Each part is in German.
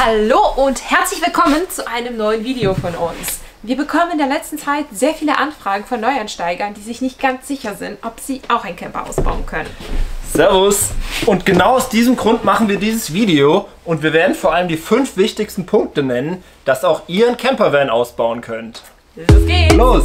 Hallo und herzlich willkommen zu einem neuen Video von uns. Wir bekommen in der letzten Zeit sehr viele Anfragen von Neueinsteigern, die sich nicht ganz sicher sind, ob sie auch einen Camper ausbauen können. Servus! Und genau aus diesem Grund machen wir dieses Video und wir werden vor allem die 5 wichtigsten Punkte nennen, dass auch ihr einen Campervan ausbauen könnt. Los geht's! Los!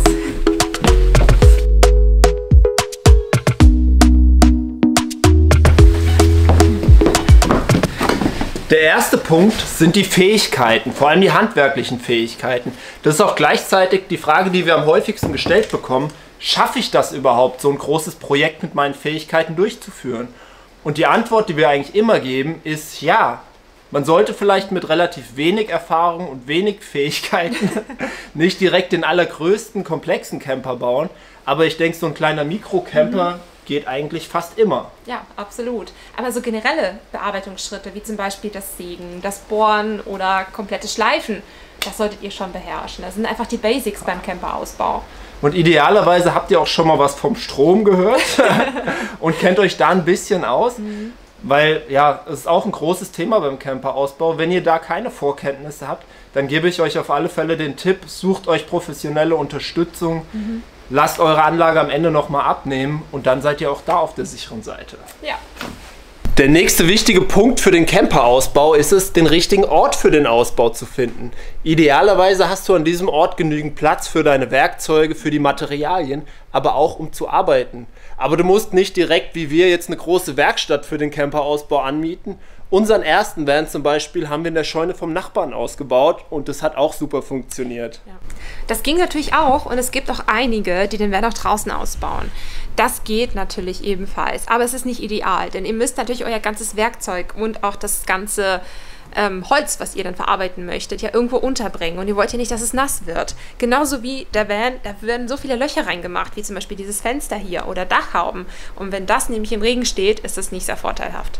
Der erste Punkt sind die Fähigkeiten, vor allem die handwerklichen Fähigkeiten. Das ist auch gleichzeitig die Frage, die wir am häufigsten gestellt bekommen. Schaffe ich das überhaupt, so ein großes Projekt mit meinen Fähigkeiten durchzuführen? Und die Antwort, die wir eigentlich immer geben, ist ja. Man sollte vielleicht mit relativ wenig Erfahrung und wenig Fähigkeiten nicht direkt den allergrößten, komplexen Camper bauen. Aber ich denke, so ein kleiner Mikrocamper geht eigentlich fast immer. Ja, absolut. Aber so generelle Bearbeitungsschritte, wie zum Beispiel das Sägen, das Bohren oder komplette Schleifen, das solltet ihr schon beherrschen. Das sind einfach die Basics beim Camperausbau. Und idealerweise habt ihr auch schon mal was vom Strom gehört und kennt euch da ein bisschen aus. Weil ja, es ist auch ein großes Thema beim Camperausbau. Wenn ihr da keine Vorkenntnisse habt, dann gebe ich euch auf alle Fälle den Tipp, sucht euch professionelle Unterstützung. Lasst eure Anlage am Ende nochmal abnehmen und dann seid ihr auch da auf der sicheren Seite. Ja. Der nächste wichtige Punkt für den Camperausbau ist es, den richtigen Ort für den Ausbau zu finden. Idealerweise hast du an diesem Ort genügend Platz für deine Werkzeuge, für die Materialien, aber auch um zu arbeiten. Aber du musst nicht direkt wie wir jetzt eine große Werkstatt für den Camperausbau anmieten. Unseren ersten Van zum Beispiel haben wir in der Scheune vom Nachbarn ausgebaut und das hat auch super funktioniert. Ja. Das ging natürlich auch und es gibt auch einige, die den Van auch draußen ausbauen. Das geht natürlich ebenfalls, aber es ist nicht ideal, denn ihr müsst natürlich euer ganzes Werkzeug und auch das ganze Holz, was ihr dann verarbeiten möchtet, ja irgendwo unterbringen und ihr wollt ja nicht, dass es nass wird. Genauso wie der Van, da werden so viele Löcher reingemacht, wie zum Beispiel dieses Fenster hier oder Dachhauben. Und wenn das nämlich im Regen steht, ist das nicht sehr vorteilhaft.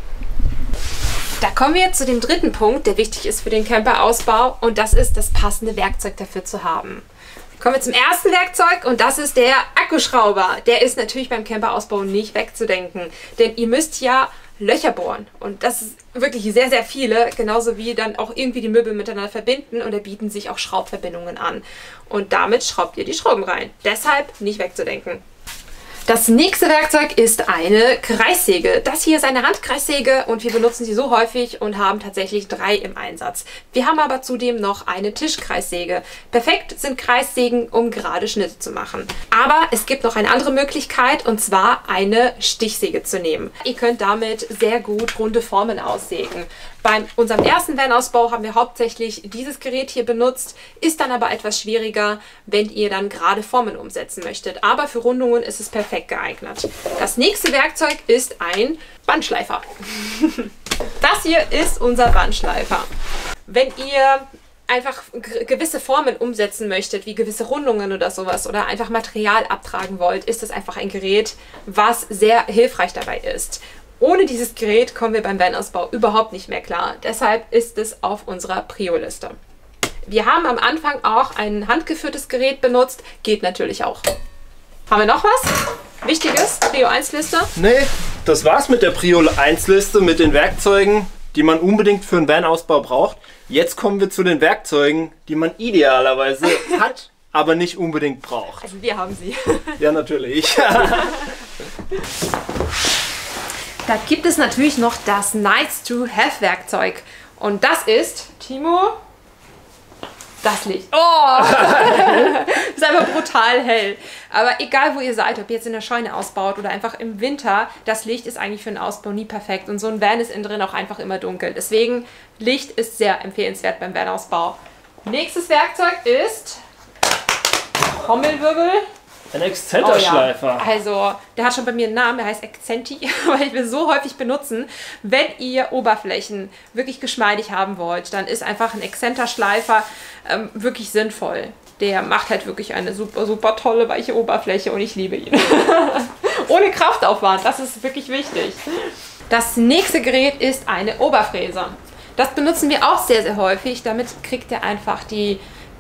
Da kommen wir jetzt zu dem dritten Punkt, der wichtig ist für den Camperausbau und das ist, das passende Werkzeug dafür zu haben. Kommen wir zum ersten Werkzeug und das ist der Akkuschrauber. Der ist natürlich beim Camperausbau nicht wegzudenken, denn ihr müsst ja Löcher bohren und das ist wirklich sehr, sehr viele, genauso wie dann auch irgendwie die Möbel miteinander verbinden und da bieten sich auch Schraubverbindungen an. Und damit schraubt ihr die Schrauben rein. Deshalb nicht wegzudenken. Das nächste Werkzeug ist eine Kreissäge. Das hier ist eine Handkreissäge und wir benutzen sie so häufig und haben tatsächlich 3 im Einsatz. Wir haben aber zudem noch eine Tischkreissäge. Perfekt sind Kreissägen, um gerade Schnitte zu machen. Aber es gibt noch eine andere Möglichkeit und zwar eine Stichsäge zu nehmen. Ihr könnt damit sehr gut runde Formen aussägen. Bei unserem ersten Van-Ausbau haben wir hauptsächlich dieses Gerät hier benutzt, ist dann aber etwas schwieriger, wenn ihr dann gerade Formen umsetzen möchtet. Aber für Rundungen ist es perfekt geeignet. Das nächste Werkzeug ist ein Bandschleifer. Das hier ist unser Bandschleifer. Wenn ihr einfach gewisse Formen umsetzen möchtet, wie gewisse Rundungen oder sowas, oder einfach Material abtragen wollt, ist das einfach ein Gerät, was sehr hilfreich dabei ist. Ohne dieses Gerät kommen wir beim Van-Ausbau überhaupt nicht mehr klar. Deshalb ist es auf unserer Prio-Liste. Wir haben am Anfang auch ein handgeführtes Gerät benutzt. Geht natürlich auch. Haben wir noch was Wichtiges? Prio 1-Liste? Nee, das war's mit der Prio 1-Liste, mit den Werkzeugen, die man unbedingt für einen Van-Ausbau braucht. Jetzt kommen wir zu den Werkzeugen, die man idealerweise hat, aber nicht unbedingt braucht. Also wir haben sie. Ja, natürlich. Da gibt es natürlich noch das Nice-to-Have-Werkzeug. Und das ist, Timo, das Licht. Oh! Das ist einfach brutal hell. Aber egal, wo ihr seid, ob ihr jetzt in der Scheune ausbaut oder einfach im Winter, das Licht ist eigentlich für einen Ausbau nie perfekt. Und so ein Van ist innen drin auch einfach immer dunkel. Deswegen, Licht ist sehr empfehlenswert beim Van-Ausbau. Nächstes Werkzeug ist Trommelwirbel. Ein Exzenterschleifer. Oh ja. Also, der hat schon bei mir einen Namen, der heißt Accenti, weil ich will so häufig benutzen. Wenn ihr Oberflächen wirklich geschmeidig haben wollt, dann ist einfach ein Exzenterschleifer wirklich sinnvoll. Der macht halt wirklich eine super, super tolle, weiche Oberfläche und ich liebe ihn. Ohne Kraftaufwand, das ist wirklich wichtig. Das nächste Gerät ist eine Oberfräse. Das benutzen wir auch sehr, sehr häufig. Damit kriegt ihr einfach die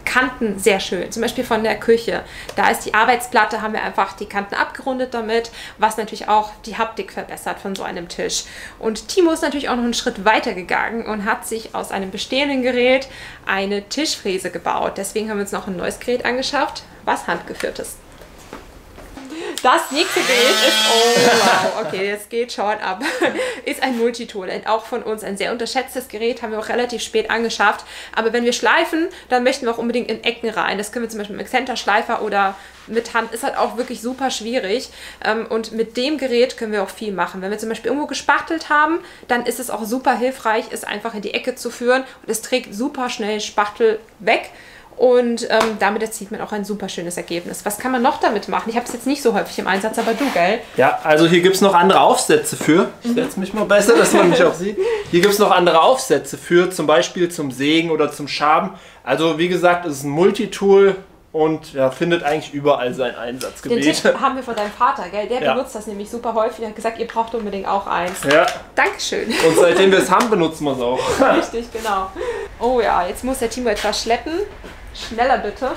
Kanten sehr schön. Zum Beispiel von der Küche. Da ist die Arbeitsplatte, haben wir einfach die Kanten abgerundet damit, was natürlich auch die Haptik verbessert von so einem Tisch. Und Timo ist natürlich auch noch einen Schritt weiter gegangen und hat sich aus einem bestehenden Gerät eine Tischfräse gebaut. Deswegen haben wir uns noch ein neues Gerät angeschafft, was handgeführt ist. Das nächste Gerät ist, oh wow, okay, jetzt geht schon ab, ist ein Multitool. Auch von uns ein sehr unterschätztes Gerät, haben wir auch relativ spät angeschafft. Aber wenn wir schleifen, dann möchten wir auch unbedingt in Ecken rein. Das können wir zum Beispiel mit einem Exzenterschleifer oder mit Hand, ist halt auch wirklich super schwierig. Und mit dem Gerät können wir auch viel machen. Wenn wir zum Beispiel irgendwo gespachtelt haben, dann ist es auch super hilfreich, es einfach in die Ecke zu führen. Und es trägt super schnell Spachtel weg. Und damit erzielt man auch ein super schönes Ergebnis. Was kann man noch damit machen? Ich habe es jetzt nicht so häufig im Einsatz, aber du, gell? Ja, also hier gibt es noch andere Aufsätze für. Ich setze mich mal besser, dass man mich auch sieht. Hier gibt es noch andere Aufsätze für, zum Beispiel zum Sägen oder zum Schaben. Also wie gesagt, es ist ein Multitool und ja, findet eigentlich überall sein Einsatzgebiet. Den Tipp haben wir von deinem Vater, gell? Der benutzt das nämlich super häufig. Er hat gesagt, ihr braucht unbedingt auch eins. Ja. Dankeschön. Und seitdem wir es haben, benutzen wir es auch. Richtig, genau. Oh ja, jetzt muss der Timo etwas schleppen. Schneller bitte.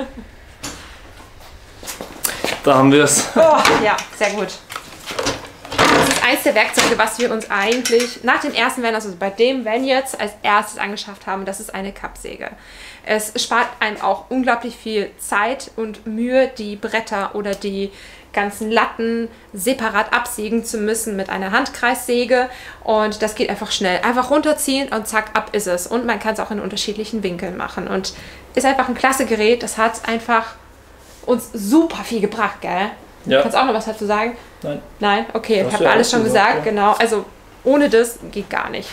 Da haben wir es. Oh, ja, sehr gut. Das ist eins der Werkzeuge, was wir uns eigentlich nach dem ersten Van, also bei dem Van jetzt, als erstes angeschafft haben. Das ist eine Kappsäge. Es spart einem auch unglaublich viel Zeit und Mühe, die Bretter oder die ganzen Latten separat absägen zu müssen mit einer Handkreissäge, und das geht einfach schnell. Einfach runterziehen und zack, ab ist es. Und man kann es auch in unterschiedlichen Winkeln machen und ist einfach ein klasse Gerät. Das hat einfach uns super viel gebracht, gell? Ja. Kannst du auch noch was dazu sagen? Nein. Nein? Okay, ich habe ja alles schon gesagt, ja. Genau. Also ohne das geht gar nicht.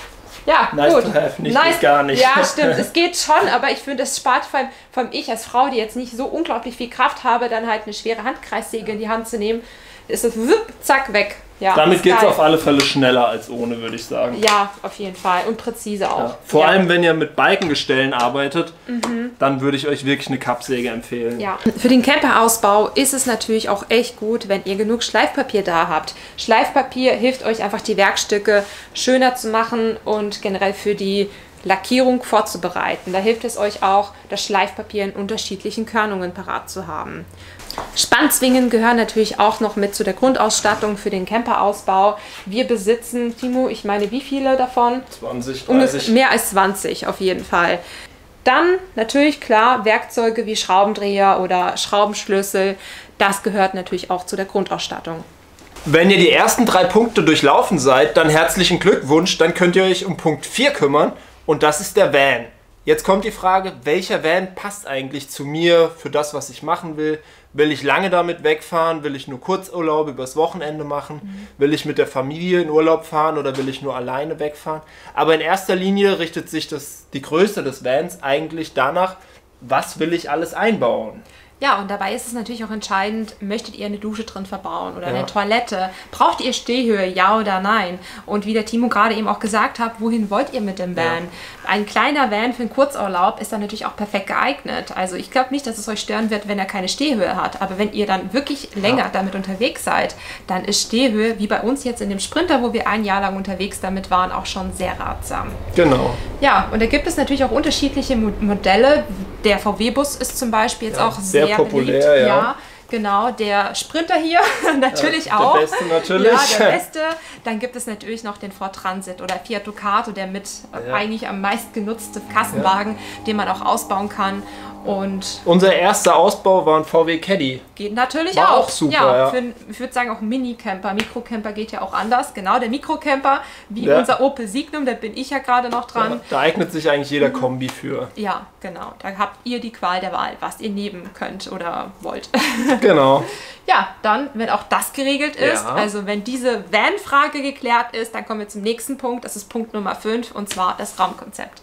Ja, nice gut. To have, nicht nice, gar nicht. Ja, stimmt. Es geht schon, aber ich finde, es spart vor allem ich als Frau, die jetzt nicht so unglaublich viel Kraft habe, dann halt eine schwere Handkreissäge in die Hand zu nehmen, ist es wupp, zack, weg. Ja, damit geht es auf alle Fälle schneller als ohne, würde ich sagen. Ja, auf jeden Fall. Und präzise auch. Ja. Vor allem, wenn ihr mit Balkengestellen arbeitet, dann würde ich euch wirklich eine Kappsäge empfehlen. Ja. Für den Camperausbau ist es natürlich auch echt gut, wenn ihr genug Schleifpapier da habt. Schleifpapier hilft euch einfach, die Werkstücke schöner zu machen und generell für die Lackierung vorzubereiten. Da hilft es euch auch, das Schleifpapier in unterschiedlichen Körnungen parat zu haben. Spannzwingen gehören natürlich auch noch mit zu der Grundausstattung für den Camperausbau. Wir besitzen, Timo, ich meine, wie viele davon? 20, 30. Mehr als 20 auf jeden Fall. Dann natürlich klar Werkzeuge wie Schraubendreher oder Schraubenschlüssel. Das gehört natürlich auch zu der Grundausstattung. Wenn ihr die ersten 3 Punkte durchlaufen seid, dann herzlichen Glückwunsch. Dann könnt ihr euch um Punkt 4 kümmern und das ist der Van. Jetzt kommt die Frage, welcher Van passt eigentlich zu mir für das, was ich machen will? Will ich lange damit wegfahren? Will ich nur Kurzurlaub übers Wochenende machen? Will ich mit der Familie in Urlaub fahren oder will ich nur alleine wegfahren? Aber in erster Linie richtet sich die Größe des Vans eigentlich danach, was will ich alles einbauen? Ja, und dabei ist es natürlich auch entscheidend, möchtet ihr eine Dusche drin verbauen oder eine Toilette? Braucht ihr Stehhöhe, ja oder nein? Und wie der Timo gerade eben auch gesagt hat, wohin wollt ihr mit dem Van? Ja. Ein kleiner Van für einen Kurzurlaub ist dann natürlich auch perfekt geeignet. Also ich glaube nicht, dass es euch stören wird, wenn er keine Stehhöhe hat. Aber wenn ihr dann wirklich länger damit unterwegs seid, dann ist Stehhöhe, wie bei uns jetzt in dem Sprinter, wo wir ein Jahr lang unterwegs damit waren, auch schon sehr ratsam. Genau. Ja, und da gibt es natürlich auch unterschiedliche Modelle. Der VW-Bus ist zum Beispiel jetzt auch sehr populär, beliebt. Ja, genau. Der Sprinter hier natürlich auch. Der Beste natürlich. Ja, der Beste. Dann gibt es natürlich noch den Ford Transit oder Fiat Ducato, der mit eigentlich am meisten genutzte Kassenwagen, den man auch ausbauen kann. Und unser erster Ausbau war ein VW Caddy. Geht natürlich war auch. Super, ja. Ich würde sagen auch Mini-Camper. Mikrocamper geht ja auch anders. Genau, der Mikrocamper, wie unser Opel Signum, da bin ich ja gerade noch dran. Ja, da eignet sich eigentlich jeder Kombi für. Ja, genau. Da habt ihr die Qual der Wahl, was ihr nehmen könnt oder wollt. Genau. Ja, dann, wenn auch das geregelt ist, also wenn diese Van-Frage geklärt ist, dann kommen wir zum nächsten Punkt. Das ist Punkt Nummer 5 und zwar das Raumkonzept.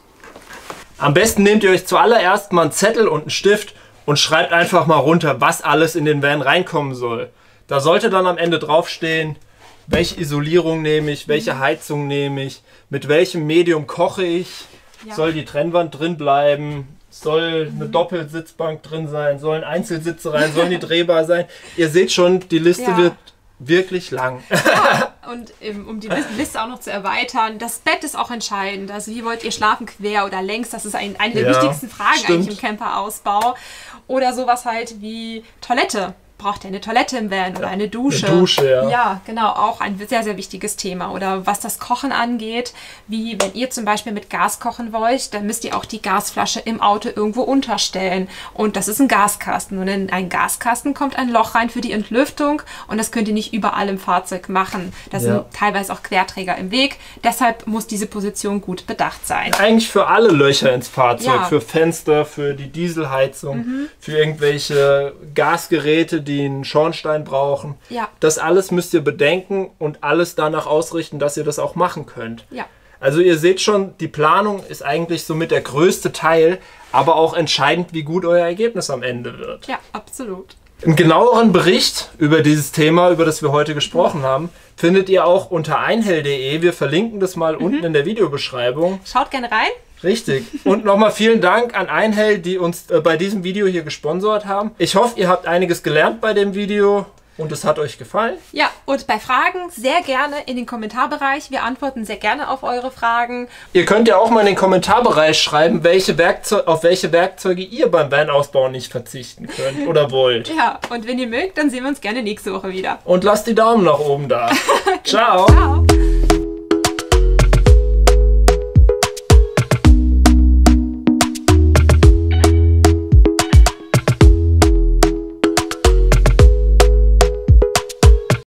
Am besten nehmt ihr euch zuallererst mal einen Zettel und einen Stift und schreibt einfach mal runter, was alles in den Van reinkommen soll. Da sollte dann am Ende draufstehen, welche Isolierung nehme ich, welche Heizung nehme ich, mit welchem Medium koche ich, soll die Trennwand drin bleiben, soll eine Doppelsitzbank drin sein, sollen Einzelsitze rein, sollen die drehbar sein. Ihr seht schon, die Liste wird wirklich lang. Ja, und um die Liste auch noch zu erweitern, das Bett ist auch entscheidend. Also wie wollt ihr schlafen, quer oder längs? Das ist eine der wichtigsten Fragen eigentlich im Camperausbau. Oder sowas halt wie Toilette. Braucht ihr eine Toilette im Van oder eine Dusche? Eine Dusche, ja. Ja, genau, auch ein sehr, sehr wichtiges Thema. Oder was das Kochen angeht, wie wenn ihr zum Beispiel mit Gas kochen wollt, dann müsst ihr auch die Gasflasche im Auto irgendwo unterstellen. Und das ist ein Gaskasten. Und in einen Gaskasten kommt ein Loch rein für die Entlüftung und das könnt ihr nicht überall im Fahrzeug machen. Da sind teilweise auch Querträger im Weg. Deshalb muss diese Position gut bedacht sein. Eigentlich für alle Löcher ins Fahrzeug, für Fenster, für die Dieselheizung, für irgendwelche Gasgeräte, die einen Schornstein brauchen. Ja. Das alles müsst ihr bedenken und alles danach ausrichten, dass ihr das auch machen könnt. Ja. Also ihr seht schon, die Planung ist eigentlich somit der größte Teil, aber auch entscheidend, wie gut euer Ergebnis am Ende wird. Ja, absolut. Einen genaueren Bericht über dieses Thema, über das wir heute gesprochen haben, findet ihr auch unter einhell.de. Wir verlinken das mal unten in der Videobeschreibung. Schaut gerne rein. Richtig. Und nochmal vielen Dank an Einhell, die uns bei diesem Video hier gesponsert haben. Ich hoffe, ihr habt einiges gelernt bei dem Video und es hat euch gefallen. Ja, und bei Fragen sehr gerne in den Kommentarbereich. Wir antworten sehr gerne auf eure Fragen. Ihr könnt ja auch mal in den Kommentarbereich schreiben, auf welche Werkzeuge ihr beim Van-Ausbau nicht verzichten könnt oder wollt. Ja, und wenn ihr mögt, dann sehen wir uns gerne nächste Woche wieder. Und lasst die Daumen nach oben da. Ciao. Ciao.